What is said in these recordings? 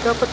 Dapet.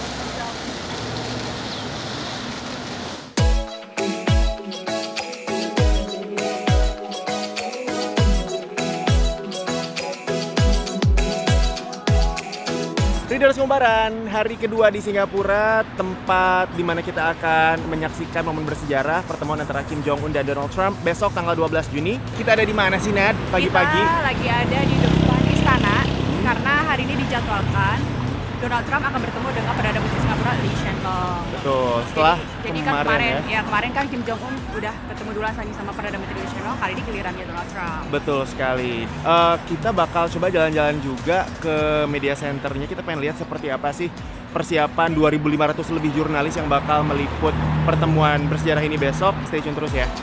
Readers Kumparan, hari kedua di Singapura, tempat di mana kita akan menyaksikan momen bersejarah pertemuan antara Kim Jong Un dan Donald Trump besok tanggal 12 Juni. Kita ada di mana sih, Nad? Pagi-pagi? Kita lagi ada di depan istana karena hari ini dijadwalkan Donald Trump akan bertemu dengan Perdana Menteri Singapura Lee Hsien Loong. Betul, setelah jadi kan kemarin kan Kim Jong Un udah ketemu duluan sama Perdana Menteri Lee Hsien Loong, kali ini gilirannya Donald Trump. Betul sekali. Kita bakal coba jalan-jalan juga ke media centernya. Kita pengen lihat seperti apa sih persiapan 2.500 lebih jurnalis yang bakal meliput pertemuan bersejarah ini besok. Stay tune terus ya.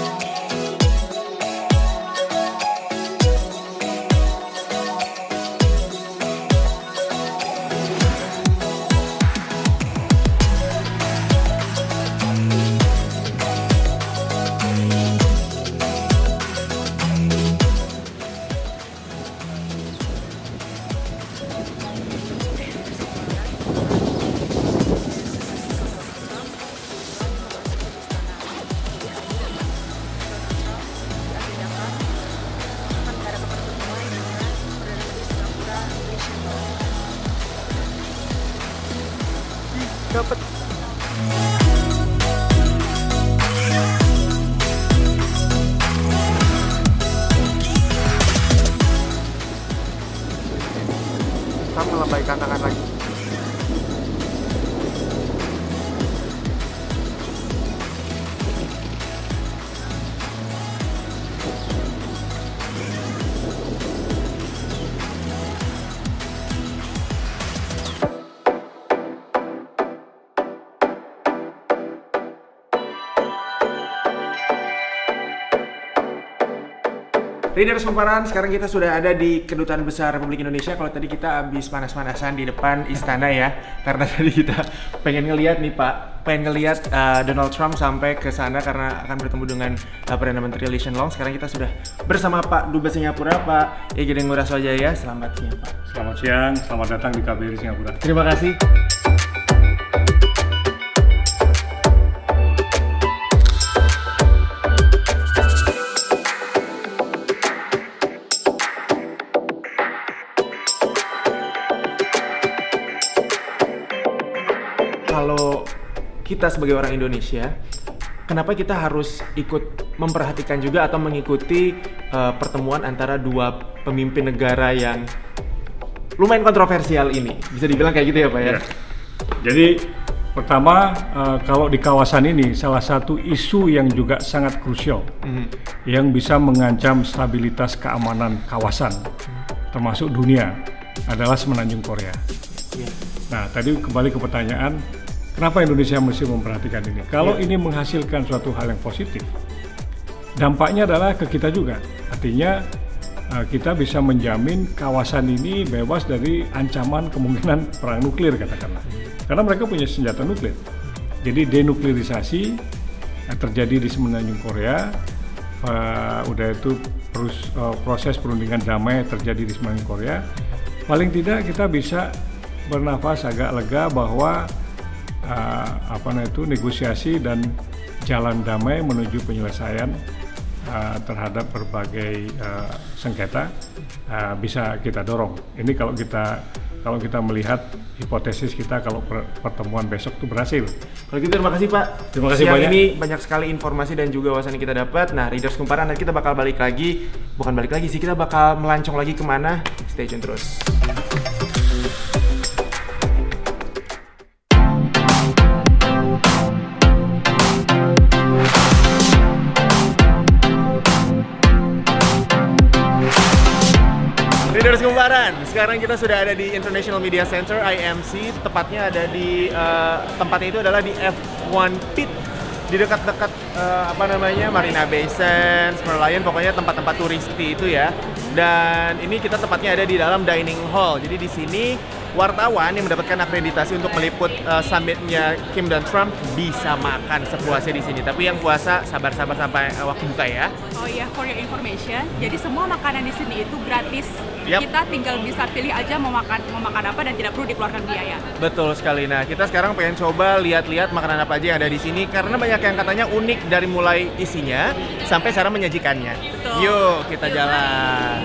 Dapet. Kita melambaikan tangan lagi. Readers Kumparan, sekarang kita sudah ada di Kedutaan Besar Republik Indonesia. Kalau tadi kita habis panas-panasan di depan istana ya, karena tadi kita pengen ngeliat nih Pak, pengen ngeliat Donald Trump sampai ke sana karena akan bertemu dengan Perdana Menteri Lee Hsien Loong. Sekarang kita sudah bersama Pak Dubes Singapura, Pak Igede Ngurah Swajaya. Selamat siang Pak. Selamat siang, selamat datang di KBRI Singapura. Terima kasih. Kalau kita sebagai orang Indonesia, kenapa kita harus ikut memperhatikan juga atau mengikuti pertemuan antara dua pemimpin negara yang lumayan kontroversial ini? Bisa dibilang kayak gitu ya Pak ya? Jadi pertama, kalau di kawasan ini salah satu isu yang juga sangat krusial yang bisa mengancam stabilitas keamanan kawasan termasuk dunia adalah Semenanjung Korea. Nah, tadi kembali ke pertanyaan, kenapa Indonesia mesti memperhatikan ini? Kalau ini menghasilkan suatu hal yang positif, dampaknya adalah ke kita juga. Artinya kita bisa menjamin kawasan ini bebas dari ancaman kemungkinan perang nuklir katakanlah. Karena mereka punya senjata nuklir. Jadi denuklirisasi terjadi di Semenanjung Korea. Udah itu proses perundingan damai terjadi di Semenanjung Korea. Paling tidak kita bisa bernafas agak lega bahwa negosiasi dan jalan damai menuju penyelesaian terhadap berbagai sengketa bisa kita dorong. Ini kalau kita melihat hipotesis kita kalau pertemuan besok itu berhasil. Kalau gitu terima kasih Pak. Terima kasih banyak. Ini banyak sekali informasi dan juga wawasan yang kita dapat. Nah, Readers Kumparan, nanti kita bakal balik lagi. Bukan balik lagi sih, kita bakal melancong lagi kemana. Stay tune terus. Readers Kumparan, sekarang kita sudah ada di International Media Center IMC, tepatnya ada di tempatnya itu adalah di F1 Pit, di dekat-dekat Marina Bay Sands, Merlion, pokoknya tempat-tempat turisti itu ya. Dan ini kita tepatnya ada di dalam dining hall. Jadi di sini wartawan yang mendapatkan akreditasi untuk meliput summitnya Kim dan Trump bisa makan sepuasnya di sini. Tapi yang puasa sabar-sabar sampai waktu buka ya. Oh iya, for your information, jadi semua makanan di sini itu gratis. Yap. Kita tinggal bisa pilih aja mau makan apa dan tidak perlu dikeluarkan biaya. Betul sekali. Nah, kita sekarang pengen coba lihat-lihat makanan apa aja yang ada di sini karena banyak yang katanya unik dari mulai isinya sampai cara menyajikannya. Betul. Yuk, kita jalan.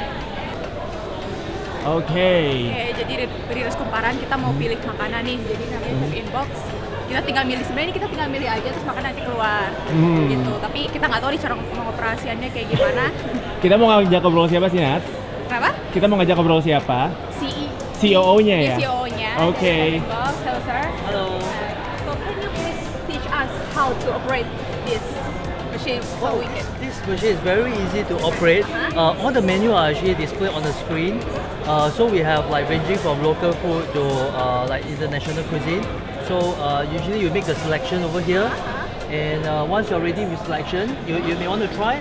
Oke. Oke, jadi Riris Kumparan kita mau pilih makanan nih. Jadi namanya Chef Inbox. Kita tinggal milih, sebenarnya kita tinggal milih aja terus makan nanti keluar. Gitu. Tapi kita nggak tahu nih cara pengoperasiannya kayak gimana. Kita mau ngajak ngobrol siapa sih, Nat? Kenapa? Kita mau ngajak ngobrol siapa? COO-nya ya? COO-nya. Oke. Inbox, hello sir. Hello. So can you please teach us how to operate this machine so we can? This machine is very easy to operate. All the menu are actually displayed on the screen. So we have like ranging from local food to like international cuisine. So usually you make the selection over here, and once you're ready with selection, you may want to try.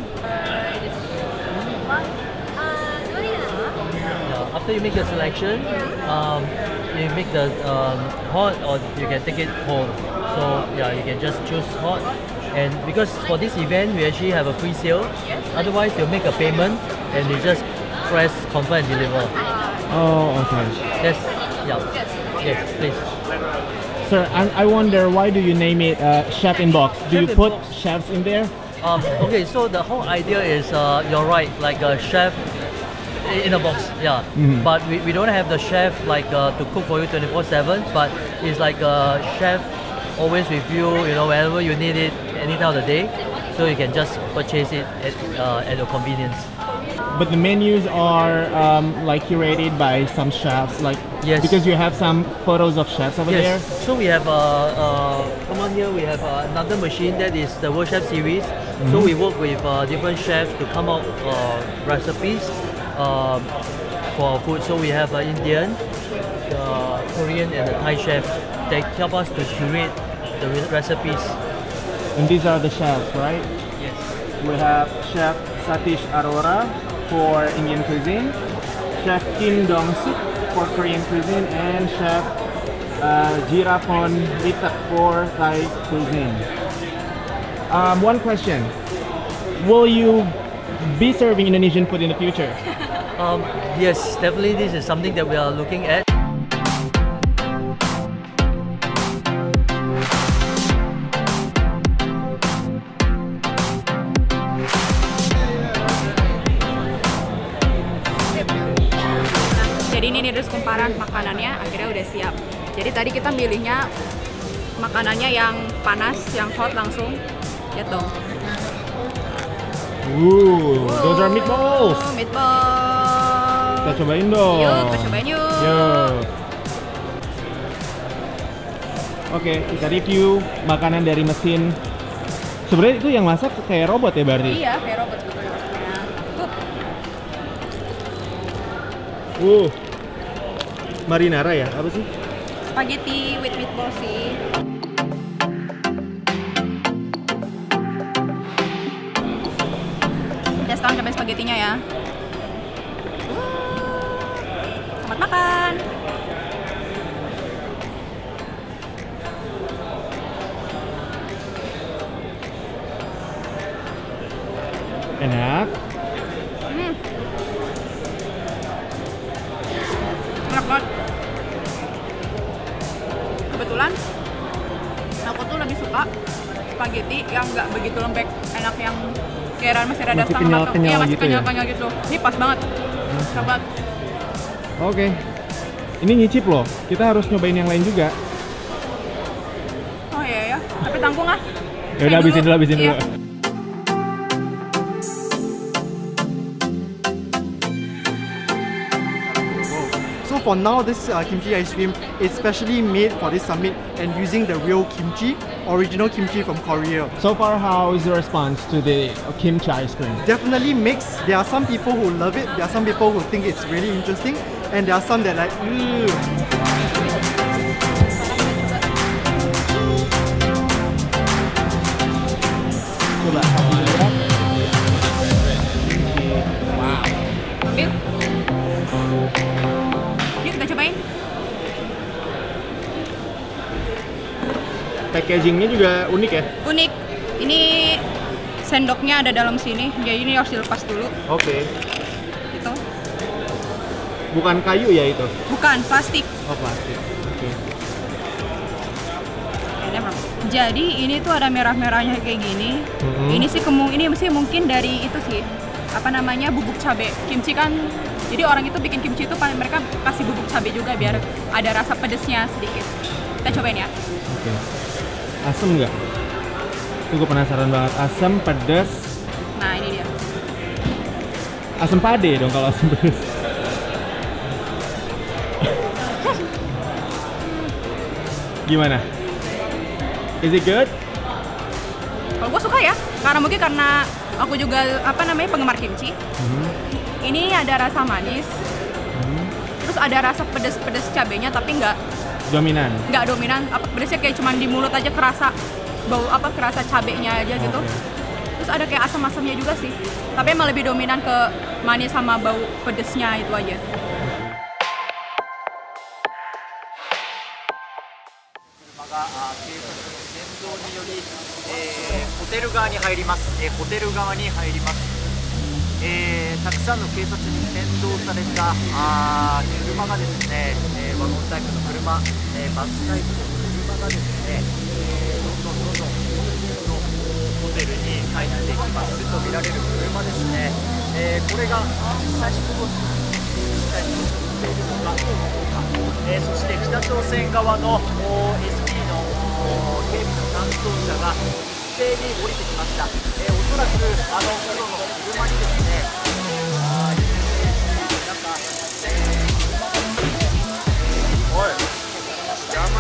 After you make your selection, you make the hot or you can take it cold. So yeah, you can just choose hot. And because for this event we actually have a free sale, otherwise you'll make a payment and you just press confirm and deliver. Oh, okay. Yes, yeah, yes, please. Sir, I wonder why do you name it Chef Inbox? Do you Chef put Inbox. chefs in there? Okay, so the whole idea is you're right, like a chef in a box, yeah. But we don't have the chef like to cook for you 24/7, but it's like a chef always with you, you know, whenever you need it, any time of the day. So you can just purchase it at your convenience. But the menus are like curated by some chefs, like Yes. because you have some photos of chefs over there. Yes. So we have come on here. We have another machine that is the World Chef series. So we work with different chefs to come out recipes for our food. So we have Indian, Korean, and the Thai chef. They help us to curate the recipes. And these are the chefs, right? Yes. We have Chef Satish Arora for Indian cuisine, Chef Kim Dong-sik for Korean cuisine, and Chef Jirapon Vitak for Thai cuisine. One question: will you be serving Indonesian food in the future? Yes, definitely. This is something that we are looking at. Jadi ini nih Riris Kumparan makanannya akhirnya udah siap. Jadi tadi kita milihnya makanannya yang panas, yang hot langsung. Lihat dong. Those are meatballs. Meatball. Kita cobain dong. Yuk, kita cobain yuk. Yuk. Oke, kita review makanan dari mesin. Sebenarnya itu yang masak kayak robot ya berarti? Iya, kayak robot sebetulnya masaknya. Marinara ya? Apa sih? Spaghetti with meatball sih. Ya sekarang cobain spagettinya ya. Selamat makan. Enak. Enak banget. Kebetulan aku tuh lebih suka spaghetti yang nggak begitu lembek, enak yang kayak masih rada Masih setengah matang. kenyal-kenyal Iya, masih gitu ya? kenyal-kenyal gitu. Ini pas banget. Sahabat. Oke. Ini nyicip loh. Kita harus nyobain yang lain juga. Oh iya ya. Tapi tanggung ah. Ya udah habisin dulu, habisin Iya. dulu. So for now, this kimchi ice cream is specially made for this summit and using the real kimchi, original kimchi from Korea. So far, how is the response to the kimchi ice cream? Definitely mixed. There are some people who love it, there are some people who think it's really interesting, and there are some that like, Coba. Ambil. Yuk kita cobain. packagingnya juga unik ya? Unik. Ini sendoknya ada dalam sini, jadi ini harus dilepas dulu. Oke. Gitu. Bukan kayu ya itu? Bukan, plastik. Oh, plastik. Oke. Jadi ini tuh ada merah-merahnya kayak gini. Ini sih mungkin dari itu sih, apa namanya, bubuk cabai. Kimchi kan, jadi orang itu bikin kimchi itu mereka kasih bubuk cabai juga biar ada rasa pedesnya sedikit. Kita cobain ya. Oke. Asem nggak? Gue penasaran banget. Asam, pedas. Nah ini dia. Asam pade dong kalau asam pedas. Gimana? Is it good? Kalau gue suka ya, karena aku juga penggemar kimchi. Ini ada rasa manis, terus ada rasa pedes cabenya tapi nggak dominan. Pedesnya kayak cuman di mulut aja kerasa kerasa cabenya aja gitu. Terus ada kayak asam-asamnya juga sih, tapi emang lebih dominan ke manis sama bau pedesnya itu aja. たくさんの警察に先導された車がですね、ワゴンタイプの車、バスタイプの車がですね、どんどんホテルに帰っていきますと見られる車ですね、これが実際に動いているのかどうか、そして北朝鮮側の SP の警備の担当者が一斉に降りてきました。おそらく黒の車にですね、おい、邪魔。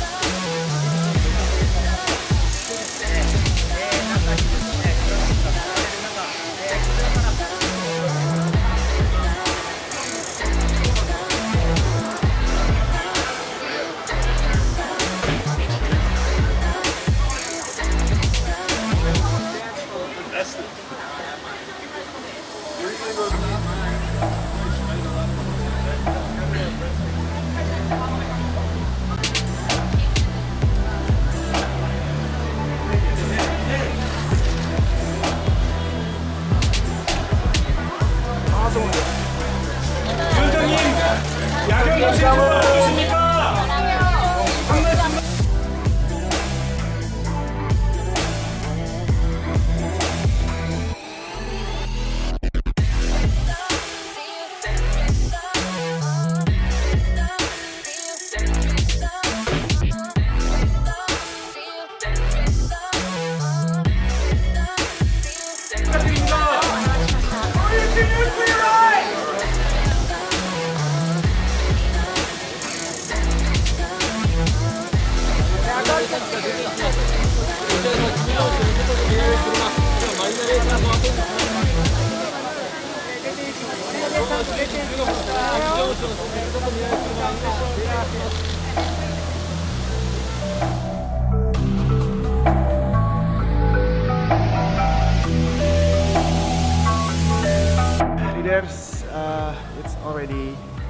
Leaders, it's already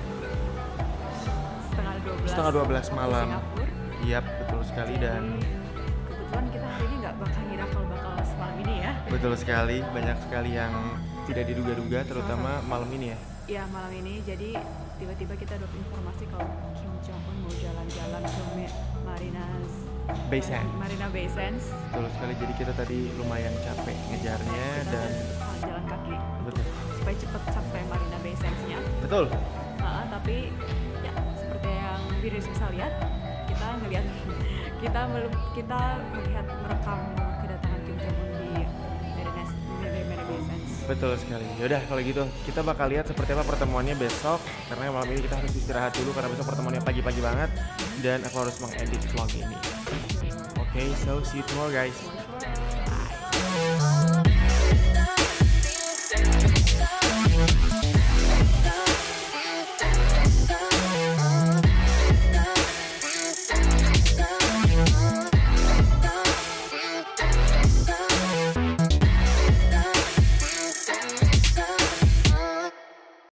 setengah 12 malam. Yap, betul sekali, dan kebetulan kita hari ini nggak bakal ngira kalau bakal semalam ini ya. betul sekali, banyak sekali yang tidak diduga-duga, terutama malam ini ya. Ya malam ini, jadi tiba-tiba kita dapat informasi kalau Kim Jong Un mau jalan-jalan ke Marina Bay Sands. Betul sekali, jadi kita tadi lumayan capek ngejarnya dan jalan kaki. betul. Supaya cepat sampai Marina Bay Sands-nya. Betul. Tapi ya seperti yang virus bisa lihat, kita melihat merekam kedatangan Kim Jong Un di Marina Bay Sands. Betul sekali. Yaudah kalau gitu kita bakal lihat seperti apa pertemuannya besok, karena malam ini kita harus istirahat dulu karena besok pertemuannya pagi-pagi banget dan aku harus mengedit vlog ini. Okay, so see you tomorrow guys.